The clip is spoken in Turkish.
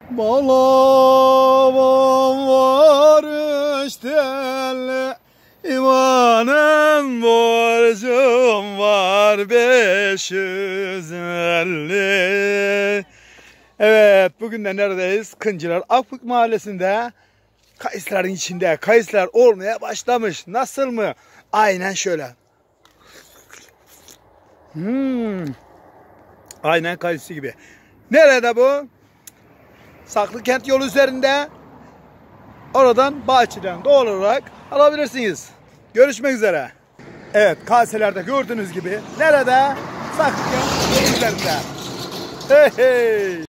Balavam var işte, imanın borcum var 550. Evet, bugün de neredeyiz? Kıncılar Akbük Mahallesi'nde. Kayısıların içinde. Kayısılar olmaya başlamış. Nasıl mı? Aynen şöyle. Aynen kayısı gibi. Nerede bu? Saklıkent yolu üzerinde. Oradan bahçeden doğal olarak alabilirsiniz. Görüşmek üzere. Evet, kaselerde gördüğünüz gibi nerede? Saklıkent yolu üzerinde. Hey hey.